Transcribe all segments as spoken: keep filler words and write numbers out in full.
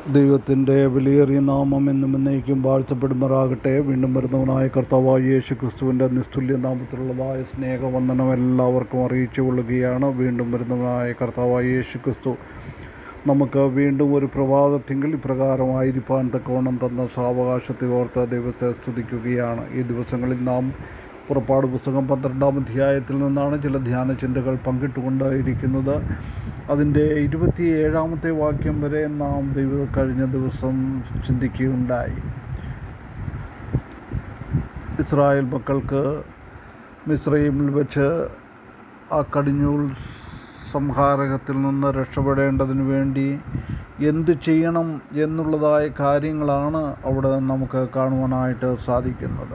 ദൈവത്തിൻ്റെ വിലയേറിയ നാമം എന്നും എന്നേക്കും വാഴ്ത്തപ്പെടുമാറാകട്ടെ. വീണ്ടും വരുന്നവനായ കർത്താവായ യേശു ക്രിസ്തുവിൻ്റെ നിസ്തുല്യ നാമത്തിലുള്ളതായ സ്നേഹവന്ദനം എല്ലാവർക്കും അറിയിച്ചു കൊള്ളുകയാണ്. വീണ്ടും വരുന്നവനായ കർത്താവായ യേശു ക്രിസ്തു നമുക്ക് വീണ്ടും ഒരു പ്രഭാതത്തിങ്കിൽ ഇപ്രകാരമായിരിക്കാൻ തക്കവണ്ണം തന്ന സാവകാശത്തെ ഓർത്ത് ദൈവത്തെ സ്തുതിക്കുകയാണ്. ഈ ദിവസങ്ങളിൽ നാം പുറപ്പാട് പുസ്തകം പന്ത്രണ്ടാം അധ്യായത്തിൽ നിന്നാണ് ചില ധ്യാന ചിന്തകൾ പങ്കിട്ടുകൊണ്ടായിരിക്കുന്നത്. അതിൻ്റെ ഇരുപത്തി ഏഴാമത്തെ വാക്യം വരെ നാം ദൈവ കഴിഞ്ഞ ദിവസം ചിന്തിക്കുകയുണ്ടായി. ഇസ്രായേൽ മക്കൾക്ക് മിസ്രയീമിൽ വെച്ച് ആ കടിഞ്ഞൂൽ സംഹാരകത്തിൽ നിന്ന് രക്ഷപ്പെടേണ്ടതിന് വേണ്ടി എന്തു ചെയ്യണം എന്നുള്ളതായ കാര്യങ്ങളാണ് അവിടെ നമുക്ക് കാണുവാനായിട്ട് സാധിക്കുന്നത്.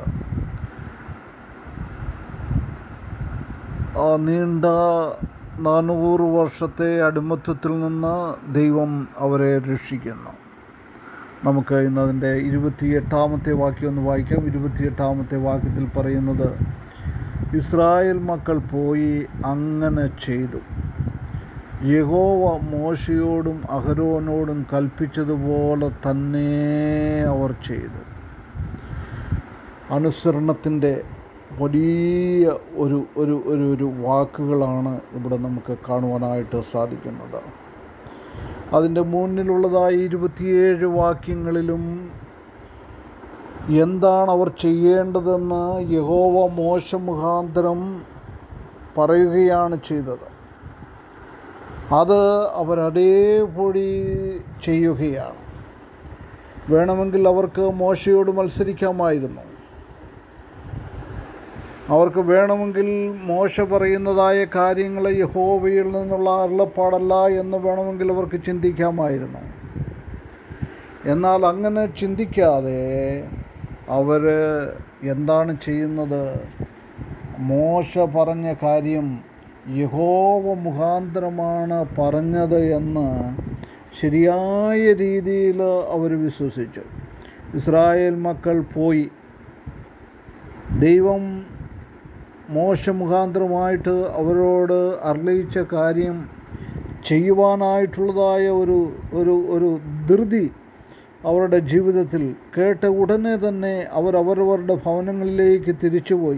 ആ നീണ്ട നാനൂറ് വർഷത്തെ അടിമത്വത്തിൽ നിന്ന് ദൈവം അവരെ രക്ഷിക്കുന്നു. നമുക്ക് ഇന്നതിൻ്റെ ഇരുപത്തിയെട്ടാമത്തെ വാക്യം ഒന്ന് വായിക്കാം. ഇരുപത്തിയെട്ടാമത്തെ വാക്യത്തിൽ പറയുന്നത്, ഇസ്രായേൽ മക്കൾ പോയി അങ്ങനെ ചെയ്തു. യഹോവ മോശയോടും അഹരോനോടും കൽപ്പിച്ചതുപോലെ തന്നെ അവർ ചെയ്തു. അനുസരണത്തിൻ്റെ വലിയ ഒരു ഒരു ഒരു ഒരു വാക്കുകളാണ് ഇവിടെ നമുക്ക് കാണുവാനായിട്ട് സാധിക്കുന്നത്. അതിൻ്റെ മുന്നിലുള്ളതായ ഇരുപത്തിയേഴ് വാക്യങ്ങളിലും എന്താണ് അവർ ചെയ്യേണ്ടതെന്ന് യഹോവ മോശ മുഖാന്തരം പറയുകയാണ് ചെയ്തത്. അത് അവരതേപടി ചെയ്യുകയാണ്. വേണമെങ്കിൽ അവർക്ക് മോശയോട് മത്സരിക്കാമായിരുന്നു. അവർക്ക് വേണമെങ്കിൽ മോശ പറയുന്നതായ കാര്യങ്ങൾ യഹോവയിൽ നിന്നുള്ള അരുളപ്പാടല്ല എന്ന് വേണമെങ്കിൽ അവർക്ക് ചിന്തിക്കാമായിരുന്നു. എന്നാൽ അങ്ങനെ ചിന്തിക്കാതെ അവർ എന്താണ് ചെയ്യുന്നത്? മോശ പറഞ്ഞ കാര്യം യഹോവ മുഖാന്തരമാണ് പറഞ്ഞത് എന്ന് ശരിയായ രീതിയിൽ അവർ വിശ്വസിച്ചു. ഇസ്രായേൽ മക്കൾ പോയി ദൈവം മോശ മുഖാന്തരമായിട്ട് അവരോട് അരുളിച്ച കാര്യം ചെയ്യുവാനായിട്ടുള്ളതായ ഒരു ഒരു ഒരു ധൃതി അവരുടെ ജീവിതത്തിൽ കേട്ട ഉടനെ തന്നെ അവർ അവരവരുടെ ഭവനങ്ങളിലേക്ക് തിരിച്ചുപോയി.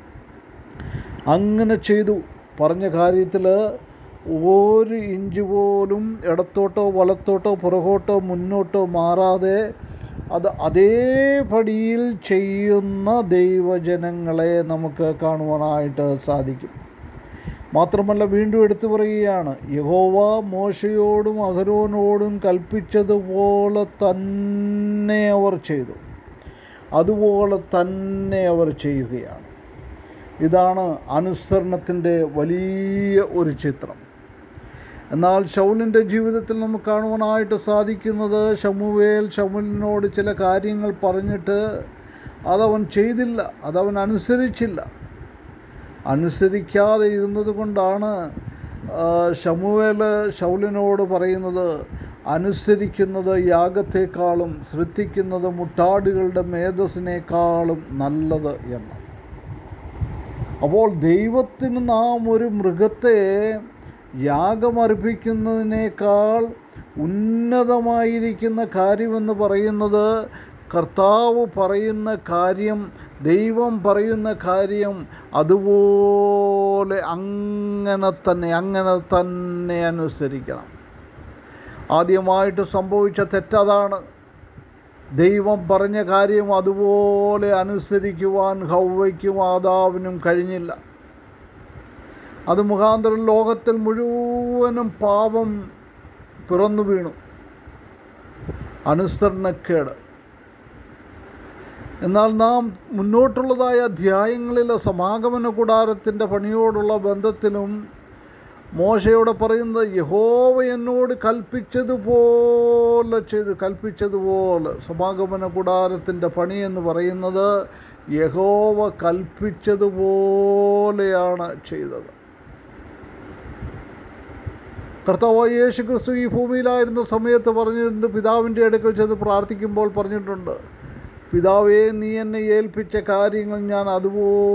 അങ്ങനെ ചെയ്തു. പറഞ്ഞ കാര്യത്തിൽ ഒരു ഇഞ്ച് പോലും ഇടത്തോട്ടോ വലത്തോട്ടോ പുറകോട്ടോ മുന്നോട്ടോ മാറാതെ അത് അതേപടിയിൽ ചെയ്യുന്ന ദൈവജനങ്ങളെ നമുക്ക് കാണുവാനായിട്ട് സാധിക്കും. മാത്രമല്ല, വീണ്ടും എടുത്തു പറയുകയാണ്, യഹോവ മോശയോടും അഹരോനോടും കൽപ്പിച്ചതുപോലെ തന്നെ അവർ ചെയ്തു. അതുപോലെ തന്നെ അവർ ചെയ്യുകയാണ്. ഇതാണ് അനുസരണത്തിൻ്റെ വലിയ ഒരു ചിത്രം. എന്നാൽ ശൗലിൻ്റെ ജീവിതത്തിൽ നമുക്ക് കാണുവാനായിട്ട് സാധിക്കുന്നത്, ശമൂവേൽ ശമൂലിനോട് ചില കാര്യങ്ങൾ പറഞ്ഞിട്ട് അതവൻ ചെയ്തില്ല, അതവൻ അനുസരിച്ചില്ല. അനുസരിക്കാതെ ഇരുന്നത് കൊണ്ടാണ് ശമൂവേൽ ശൗലിനോട് പറയുന്നത്, അനുസരിക്കുന്നത് യാഗത്തെക്കാളും ശ്രദ്ധിക്കുന്നത് മുട്ടാടുകളുടെ മേധസ്സിനേക്കാളും നല്ലത് എന്ന്. അപ്പോൾ ദൈവത്തിന് നാം ഒരു മൃഗത്തെ യാഗമർപ്പിക്കുന്നതിനേക്കാൾ ഉന്നതമായിരിക്കുന്ന കാര്യമെന്ന് പറയുന്നത്, കർത്താവ് പറയുന്ന കാര്യം, ദൈവം പറയുന്ന കാര്യം അതുപോലെ അങ്ങനെ തന്നെ അങ്ങനെ തന്നെ അനുസരിക്കണം. ആദ്യമായിട്ട് സംഭവിച്ച തെറ്റതാണ്. ദൈവം പറഞ്ഞ കാര്യം അതുപോലെ അനുസരിക്കുവാൻ ഹവ്വയ്ക്കും ആദാവിനും കഴിഞ്ഞില്ല. അത് മുഖാന്തരം ലോകത്തിൽ മുഴുവനും പാപം പിറന്നു വീണു. അനുസരണക്കേട്. എന്നാൽ നാം മുന്നോട്ടുള്ളതായ അധ്യായങ്ങളിൽ സമാഗമന കൂടാരത്തിൻ്റെ പണിയോടുള്ള ബന്ധത്തിലും മോശയോട് പറയുന്നത്, യഹോവ എന്നോട് കൽപ്പിച്ചതുപോലെ ചെയ്ത് കൽപ്പിച്ചതുപോലെ സമാഗമന കൂടാരത്തിൻ്റെ പണി എന്ന് പറയുന്നത് യഹോവ കൽപ്പിച്ചതുപോലെയാണ് ചെയ്തത്. കർത്താവായ യേശു ക്രിസ്തു ഈ ഭൂമിയിലായിരുന്ന സമയത്ത് പറഞ്ഞിട്ടുണ്ട്, പിതാവിൻ്റെ അടുക്കൽ ചെന്ന് പ്രാർത്ഥിക്കുമ്പോൾ പറഞ്ഞിട്ടുണ്ട്, പിതാവേ, നീ എന്നെ ഏൽപ്പിച്ച കാര്യങ്ങൾ ഞാൻ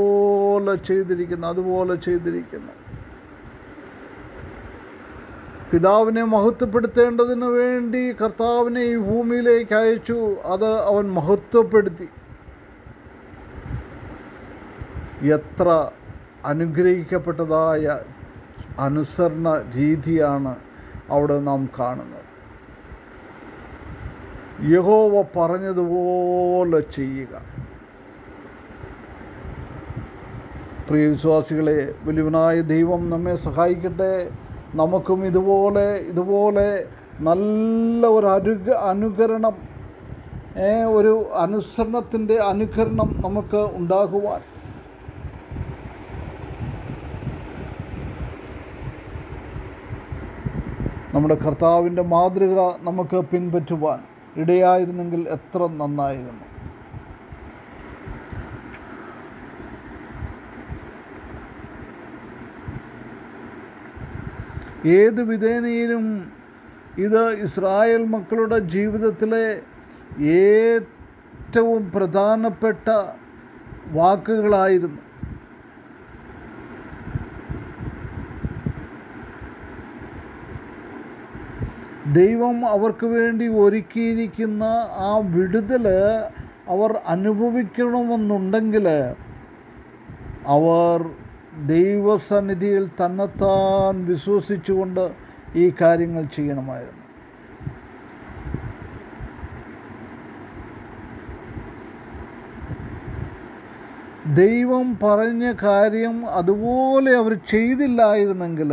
അതുപോലെ ചെയ്തിരിക്കുന്നു അതുപോലെ ചെയ്തിരിക്കുന്നു പിതാവിനെ മഹത്വപ്പെടുത്തേണ്ടതിന് വേണ്ടി കർത്താവിനെ ഈ ഭൂമിയിലേക്ക് അയച്ചു. അത് അവൻ മഹത്വപ്പെടുത്തി. എത്ര അനുഗ്രഹിക്കപ്പെട്ടതായ അനുസരണ രീതിയാണ് അവിടെ നാം കാണുന്നത്. യഹോവ പറഞ്ഞതുപോലെ ചെയ്യുക. പ്രിയ വിശ്വാസികളെ, വലിയവനായ ദൈവം നമ്മെ സഹായിക്കട്ടെ. നമുക്കും ഇതുപോലെ ഇതുപോലെ നല്ല ഒരു അനുക അനുകരണം ഒരു അനുസരണത്തിൻ്റെ അനുകരണം നമുക്ക് ഉണ്ടാകുവാൻ നമ്മുടെ കർത്താവിൻ്റെ മാതൃക നമുക്ക് പിൻപറ്റുവാൻ ഇടയായിരുന്നെങ്കിൽ എത്ര നന്നായിരുന്നു. ഏത് വിധേനയിലും ഇത് ഇസ്രായേൽ മക്കളുടെ ജീവിതത്തിലെ ഏറ്റവും പ്രധാനപ്പെട്ട വാക്കുകളായിരുന്നു. ദൈവം അവർക്ക് വേണ്ടി ഒരുക്കിയിരിക്കുന്ന ആ വിടുതൽ അവർ അനുഭവിക്കണമെന്നുണ്ടെങ്കിൽ അവർ ദൈവസന്നിധിയിൽ തന്നെത്താൻ വിശ്വസിച്ചുകൊണ്ട് ഈ കാര്യങ്ങൾ ചെയ്യണമായിരുന്നു. ദൈവം പറഞ്ഞ കാര്യം അതുപോലെ അവർ ചെയ്തില്ലായിരുന്നെങ്കിൽ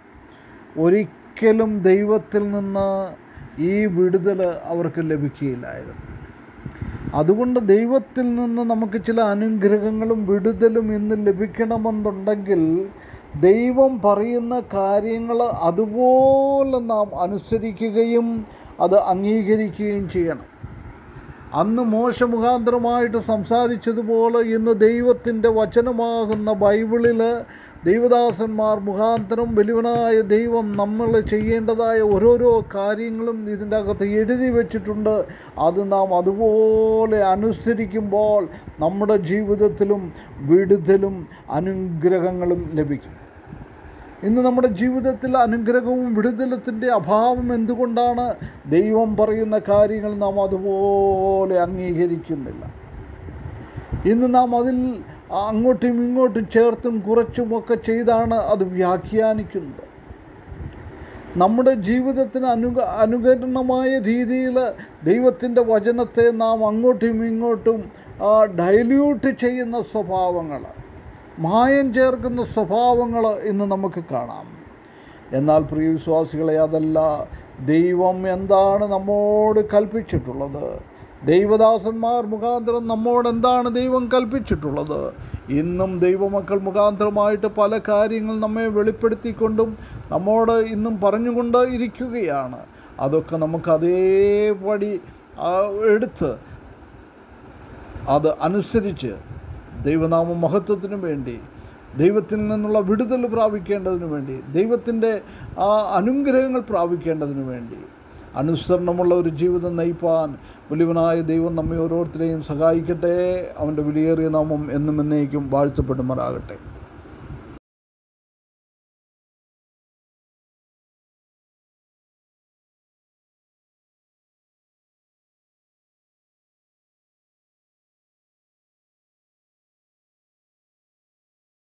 ഒരിക്കലും ദൈവത്തിൽ നിന്ന് ഈ വിടുതൽ അവർക്ക് ലഭിക്കുകയില്ലായിരുന്നു. അതുകൊണ്ട് ദൈവത്തിൽ നിന്ന് നമുക്ക് ചില അനുഗ്രഹങ്ങളും വിടുതലും ഇന്ന് ലഭിക്കണമെന്നുണ്ടെങ്കിൽ ദൈവം പറയുന്ന കാര്യങ്ങൾ അതുപോലെ നാം അനുസരിക്കുകയും അത് അംഗീകരിക്കുകയും ചെയ്യണം. അന്ന് മോശ മുഖാന്തരമായിട്ട് സംസാരിച്ചതുപോലെ ഇന്ന് ദൈവത്തിൻ്റെ വചനമാകുന്ന ബൈബിളിൽ ദൈവദാസന്മാർ മുഖാന്തരം വലിയവനായ ദൈവം നമ്മൾ ചെയ്യേണ്ടതായ ഓരോരോ കാര്യങ്ങളും ഇതിൻ്റെ അകത്ത് എഴുതി വച്ചിട്ടുണ്ട്. അത് നാം അതുപോലെ അനുസരിക്കുമ്പോൾ നമ്മുടെ ജീവിതത്തിലും വിടുതലും അനുഗ്രഹങ്ങളും ലഭിക്കും. ഇന്ന് നമ്മുടെ ജീവിതത്തിൽ അനുഗ്രഹവും വിടുതലത്തിൻ്റെ അഭാവം എന്തുകൊണ്ടാണ്? ദൈവം പറയുന്ന കാര്യങ്ങൾ നാം അതുപോലെ അംഗീകരിക്കുന്നില്ല. ഇന്ന് നാം അതിൽ അങ്ങോട്ടും ഇങ്ങോട്ടും ചേർത്തും കുറച്ചുമൊക്കെ ചെയ്താണ് അത് വ്യാഖ്യാനിക്കുന്നത്. നമ്മുടെ ജീവിതത്തിന് അനുക അനുകരണമായ രീതിയിൽ ദൈവത്തിൻ്റെ വചനത്തെ നാം അങ്ങോട്ടും ഇങ്ങോട്ടും ഡൈല്യൂട്ട് ചെയ്യുന്ന സ്വഭാവങ്ങൾ, മായം ചേർക്കുന്ന സ്വഭാവങ്ങൾ ഇന്ന് നമുക്ക് കാണാം. എന്നാൽ പ്രിയ വിശ്വാസികളെ, അതല്ല ദൈവം എന്താണ് നമ്മോട് കൽപ്പിച്ചിട്ടുള്ളത്, ദൈവദാസന്മാർ മുഖാന്തരം നമ്മോട് എന്താണ് ദൈവം കൽപ്പിച്ചിട്ടുള്ളത്. ഇന്നും ദൈവമക്കൾ മുഖാന്തരമായിട്ട് പല കാര്യങ്ങൾ നമ്മെ വെളിപ്പെടുത്തിക്കൊണ്ടും നമ്മോട് ഇന്നും പറഞ്ഞുകൊണ്ട് ഇരിക്കുകയാണ്. അതൊക്കെ നമുക്ക് അതേപടി എടുത്ത് അത് അനുസരിച്ച് ദൈവനാമ മഹത്വത്തിനു വേണ്ടി, ദൈവത്തിൽ നിന്നുള്ള വിടുതൽ പ്രാപിക്കേണ്ടതിനു വേണ്ടി, ദൈവത്തിൻ്റെ ആ അനുഗ്രഹങ്ങൾ പ്രാപിക്കേണ്ടതിനു വേണ്ടി അനുസരണമുള്ള ഒരു ജീവിതം നയിപ്പാൻ വലിയവനായ ദൈവം നമ്മെ ഓരോരുത്തരെയും സഹായിക്കട്ടെ. അവൻ്റെ വിലയേറിയ നാമം എന്നും എന്നേക്കും വാഴ്ത്തപ്പെടുമാറാകട്ടെ.